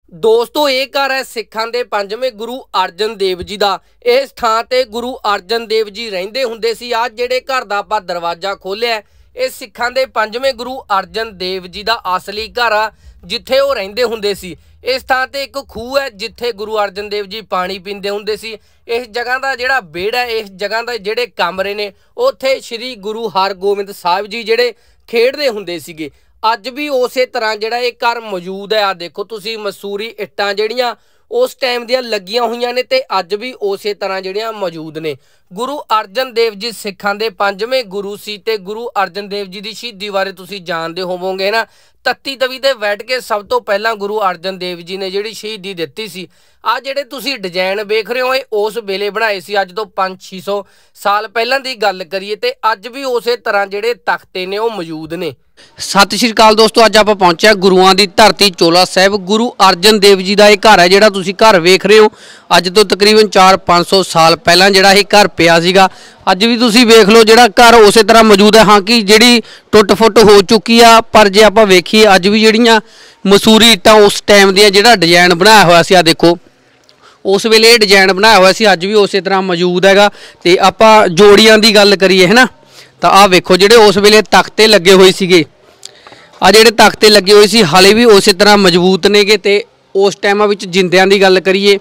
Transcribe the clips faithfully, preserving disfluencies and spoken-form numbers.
दोस्तों ये घर है सिखां दे पंजवें गुरु अर्जन देव जी का। इस थां ते गुरु अर्जन देव जी रहिंदे हुंदे सी। आज जिहड़े घर दा आपां दरवाजा खोलिया ये सिखां दे पंजवें गुरु अर्जन देव जी का असली घर आ, जिथे वो रहिंदे हुंदे सी। इस थां ते एक खूह है जिथे गुरु अर्जन देव जी पानी पींदे हुंदे सी। इस जगह का जिहड़ा बेड़ा है, इस जगह के जिहड़े कमरे ने उत्थे श्री गुरु हरगोबिंद साहिब जी जिहड़े खेडदे हुंदे सीगे। अज भी उस तरह जिहड़ा ये घर मौजूद है। आ देखो तुसी मसूरी इट्टां जिहड़ियां उस टाइम दियां लगियां होईयां ने ते अज भी उस तरह जिहड़ियां मौजूद ने। गुरु अर्जन देव जी सिखां दे पंजवें गुरु सी ते गुरु अर्जन देव जी की शहीदी बारे तुसी जानते होवोगे ना। तत्ती तवी ते बैठ के सब तो पहला गुरु अर्जन देव जी ने जिहड़ी शहीदी दित्ती सी। आ जिहड़े तुसी डिजाइन वेख रहे हो ये उस वेले बनाए सी। अज तो पाँच छे सौ साल पहलां दी गल करिए ते अज भी उस तरह जिहड़े तख्ते ने वो मौजूद ने। सत श्री अकाल दोस्तों, अज आप पहुंचे गुरुआं दी धरती चोला साहिब। गुरु अर्जन देव जी का यह घर है जिहड़ा तुसी घर वेख रहे हो। अज तो तकरीबन चार पाँच सौ साल पहलां जिहड़ा यह घर पिया सीगा। अज भी तुसी वेख लो जिहड़ा घर उस तरह मौजूद है। हाँ कि जिहड़ी टुट फुट हो चुकी आ, पर जे आपां वेखीए अज भी जिहड़ियां मसूरी इट्टां उस टाइम दियां जिहड़ा डिजाइन बनाया होया सी, आ देखो उस वेले डिजाइन बनाया होया सी, अज भी उस तरह मौजूद हैगा। ते आपां जोड़ियां दी गल करिए है ना, तो आ वेखो जिहड़े उस वेले तख्ते लगे हुए सीगे, आ जिहड़े तख्ते लगे हुए सी हाले भी उस तरह मजबूत नेगे। ते उस टाइम विच जिंदियां दी गल करिए,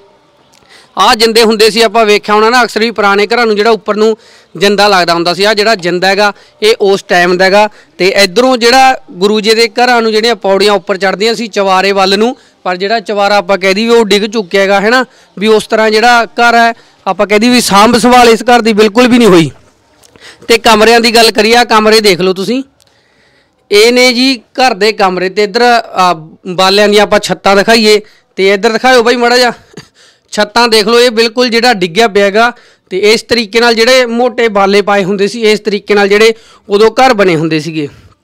आ जिंदे हुंदे सी आपां वेख्या होना ना अक्सर भी पुराने घरां नूं जिहड़ा उप्पर नूं जिंदा लगदा हुंदा सी। आ जिहड़ा जिंदा हैगा ये उस टाइम दा हैगा। ते इधरों जिहड़ा गुरु जी दे घरां नूं जिहड़ियां पौड़ियां उप्पर चढ़दियां सी चवारे वल नूं, पर जिहड़ा चवारा आपां कह दी वो डिग चुक्या हैगा है ना। भी उस तरह जिहड़ा घर है आपां कह दी भी सांभ संभाल इस घर दी बिल्कुल भी नहीं हुई। ते कमरियां दी गल करिए, कमरे देख लो तुसीं, ये ने जी घर दे कमरे। ते इधर बालियां दी आपां छत्तां दिखाइए, ते इधर दिखाओ बई माड़ा जा छत्तां देख लो, ये बिल्कुल जिहड़ा डिग्गिया पिया हैगा। ते इस तरीके नाल जिहड़े मोटे बाले पाए हुंदे सी, इस तरीके नाल जिहड़े उदों घर बने हुंदे सीगे।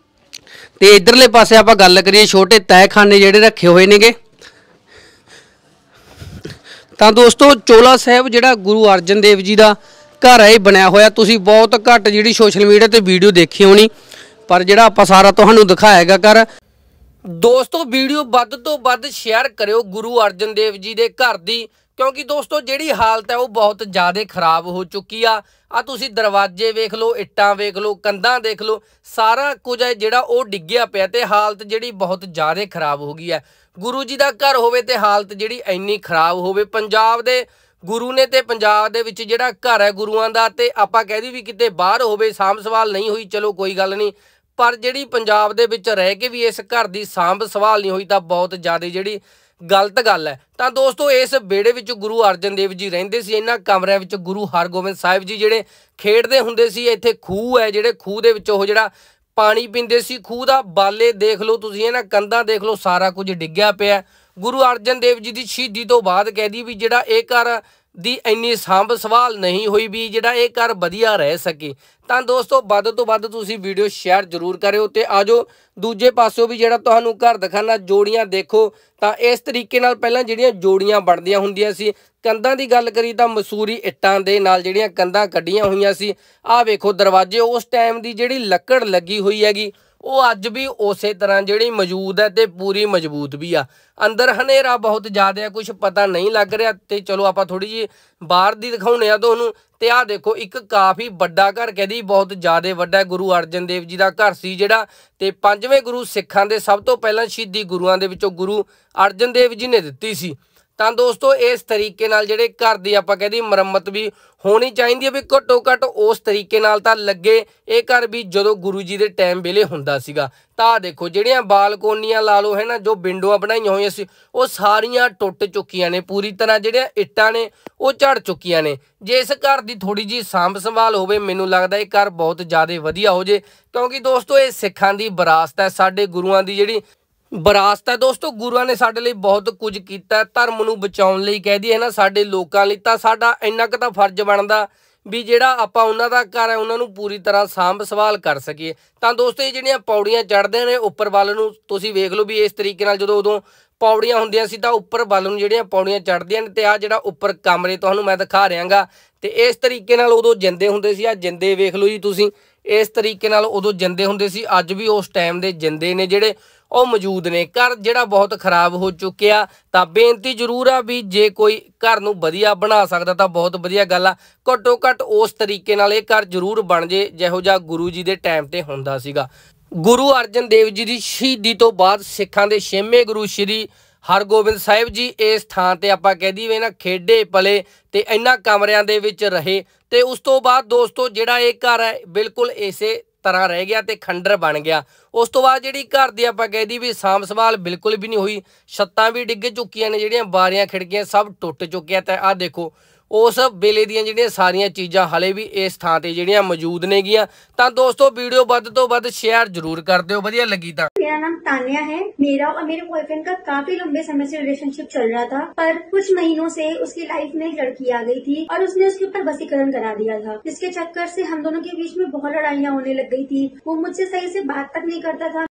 ते इधरले पासे आपां गल करिए छोटे तहखाने जिहड़े रखे हुए नेगे। तां दोस्तों चोला साहिब जिहड़ा गुरु अर्जन देव जी का घर है बनया होया, तुसीं बहुत घट जिहड़ी सोशल मीडिया ते वीडियो देखी होनी, पर जिहड़ा आपां सारा तुहानूं दिखाया हैगा घर। दोस्तों वीडियो वध तो वध शेयर करियो गुरु अर्जन देव जी के घर की, क्योंकि दोस्तों जिहड़ी हालत है वो बहुत ज़्यादा खराब हो चुकी आ। आ तुसीं दरवाजे वेख लो, इट्टां वेख लो, कंधां देख लो, सारा कुछ है जिहड़ा वो डिग्गिया पिया ते हालत जिहड़ी बहुत ज़्यादा खराब हो गई है। गुरु जी का घर होवे ते हालत जिहड़ी इन्नी खराब होवे। पंजाब दे गुरु ने ते पंजाब दे विच जिहड़ा घर है गुरुआं दा, ते आपां कह दी भी किते बाहर होवे साਂਭ संभाल नहीं हुई, चलो कोई गल नहीं, पर जिहड़ी पंजाब दे विच रह के भी इस घर की सांभ संभाल नहीं हुई, तां बहुत ज़्यादा जिहड़ी गलत गल है। तो दोस्तों इस बेड़े विच गुरु अर्जन देव जी रहिंदे सी। इन्हां कमरिਆਂ विच गुरु हरगोबिंद साहिब जी जिहड़े खेडदे हुंदे सी। इत्थे खूह है, जिहड़े खूह दे विच ओह जिहड़ा पानी पींदे सी। खूह दा बाले देख लो तुसीं, इन्हां कंधां देख लो, सारा कुछ डिग्गिया पिया। गुरु अर्जन देव जी की शहीदी तो बाद कह दी भी जिहड़ा ये घर दी इन्नी सांभ संभाल नहीं हुई भी जिहड़ा ये घर वधिया रह सके। तो दोस्तों वध तो वध तुसीं वीडियो शेयर जरूर करियो। ते आजो दूजे पासों भी जिहड़ा तुहानूं घर दिखाना, जोड़ियां देखो। तो इस तरीके नाल पहलां जिहड़ियां जोड़ियां बनदियां हुंदियां सी। कंधां दी गल करी तां मसूरी इट्टां दे नाल जिहड़ियां कंधां कड्डियां होईयां सी। आ वेखो दरवाजे उस टाइम दी जिहड़ी लक्कड़ लगी हुई हैगी वो अज भी उस तरह जिहड़ी मौजूद है ते पूरी मजबूत भी आ। अंदर हनेरा बहुत ज़्यादा है, कुछ पता नहीं लग रहा। तो चलो आपां थोड़ी जी बाहर दी दिखाउने आ तुहानूं। ते आ देखो एक काफ़ी वड्डा घर कह दी बहुत ज़्यादा वड्डा गुरु अर्जन देव जी का घर सी जिहड़ा। ते पंजवें गुरु सिखां दे सब तो पहलां शहीदी गुरुआं दे विचों गुरु अर्जन देव जी ने दित्ती सी। तो दोस्तों इस तरीके नाल जिहड़े घर दी आपां कह दी मरम्मत भी होनी चाहिए भी घट्टो घट्ट उस तरीके नाल तां लगे ये घर भी जदों गुरु जी के टाइम वेले हुंदा सीगा। तां देखो जिहड़ियां बालकोनियां ला लो है ना, जो विंडोआं बनाईयां होईयां सी वो सारियां टुट चुकियां ने पूरी तरह। जिहड़ियां इट्टां ने वो झड़ चुकियां ने। जे इस घर की थोड़ी जी सांभ संभाल होवे, मैनूं लगदा ये घर बहुत ज़्यादा वधिया हो जे, क्योंकि दोस्तों ये सिखां दी विरासत है, साडे गुरुआं दी जिहड़ी विरासत है। दोस्तों गुरुआं ने साडे लई बहुत कुछ कीता, धर्म नूं बचाउण लई कह दईए ना साडे लोकां लई, तां साडा इन्ना क तां फर्ज बनदा भी जिहड़ा आपां उन्हां दा घर है उन्हां नूं पूरी तरह सांभ संभाल कर सकीए। तां दोस्तों ये जिहड़ियां पौड़ियां चढ़दे ने उप्पर वल नूं तुसीं वेख लो भी इस तरीके नाल जदों उदों पौड़ियां हुंदियां सी तां उप्पर वल नूं जिहड़ियां पौड़ियां चढ़दियां ने। ते आ जिहड़ा उप्पर कमरे तुहानूं मैं दिखा रिहांगा, ते इस तरीके नाल उदों जिंदे हुंदे सी। आ जिंदे वेख लो जी तुसीं, इस तरीके नाल उदों जिंदे हुंदे सी। अज भी उस टाइम दे जिंदे ने जिहड़े ਉਹ ਮੌਜੂਦ ਨੇ। ਘਰ ਜਿਹੜਾ ਬਹੁਤ ਖਰਾਬ ਹੋ ਚੁੱਕਿਆ, ਤਾਂ ਬੇਨਤੀ ਜ਼ਰੂਰ ਆ ਵੀ ਜੇ ਕੋਈ ਘਰ ਨੂੰ ਵਧੀਆ ਬਣਾ ਸਕਦਾ ਤਾਂ ਬਹੁਤ ਵਧੀਆ ਗੱਲ ਆ। ਘੱਟੋ ਘੱਟ ਉਸ ਤਰੀਕੇ ਨਾਲ ਇਹ ਘਰ ਜ਼ਰੂਰ ਬਣ ਜੇ ਜਿਹੋ ਜਿਹਾ ਗੁਰੂ ਜੀ ਦੇ ਟਾਈਮ ਤੇ ਹੁੰਦਾ ਸੀਗਾ। ਗੁਰੂ ਅਰਜਨ ਦੇਵ ਜੀ ਦੀ ਸ਼ਹੀਦੀ ਤੋਂ ਬਾਅਦ ਸਿੱਖਾਂ ਦੇ ਛੇਵੇਂ ਗੁਰੂ ਸ਼੍ਰੀ ਹਰਗੋਬਿੰਦ ਸਾਹਿਬ ਜੀ ਇਸ ਥਾਂ ਤੇ ਆਪਾਂ ਕਹਿ ਦਈਏ ਨਾ ਖੇਡੇ ਪਲੇ ਤੇ ਇਹਨਾਂ ਕਮਰਿਆਂ ਦੇ ਵਿੱਚ ਰਹੇ। ਤੇ ਉਸ ਤੋਂ ਬਾਅਦ ਦੋਸਤੋ ਜਿਹੜਾ ਇਹ ਘਰ ਹੈ ਬਿਲਕੁਲ ਇਸੇ ਤਰ੍ਹਾਂ ਰਹਿ ਗਿਆ ਤੇ ਖੰਡਰ ਬਣ ਗਿਆ। ਉਸ ਤੋਂ ਬਾਅਦ ਜਿਹੜੀ ਘਰ ਦੀ ਆਪਾਂ ਕਹਿ ਦਈਏ ਵੀ ਸਾਂਭ ਸੰਭਾਲ ਬਿਲਕੁਲ ਵੀ ਨਹੀਂ ਹੋਈ। ਛੱਤਾਂ ਵੀ ਡਿੱਗ ਚੁੱਕੀਆਂ ਨੇ, ਜਿਹੜੀਆਂ ਬਾਰੀਆਂ ਖਿੜਕੀਆਂ ਸਭ ਟੁੱਟ ਚੁੱਕੀਆਂ। ਤੇ ਆਹ ਦੇਖੋ ਉਸ ਵੇਲੇ ਦੀਆਂ ਜਿਹੜੀਆਂ ਸਾਰੀਆਂ ਚੀਜ਼ਾਂ ਹਲੇ ਵੀ ਇਸ ਥਾਂ ਤੇ ਜਿਹੜੀਆਂ ਮੌਜੂਦ ਨੇਗੀਆਂ। ਤਾਂ ਦੋਸਤੋ ਵੀਡੀਓ ਵੱਧ ਤੋਂ ਵੱਧ शेयर जरूर कर दो, बढ़िया लगी था। मेरा नाम तान्या है। मेरा और मेरे बॉयफ्रेंड का काफी लंबे समय से रिलेशनशिप चल रहा था, पर कुछ महीनों से उसकी लाइफ में एक लड़की आ गई थी और उसने उसके ऊपर वशीकरण करा दिया था, जिसके चक्कर से हम दोनों के बीच में बहुत लड़ाइयाँ होने लग गई थी। वो मुझसे सही से बात तक नहीं करता था।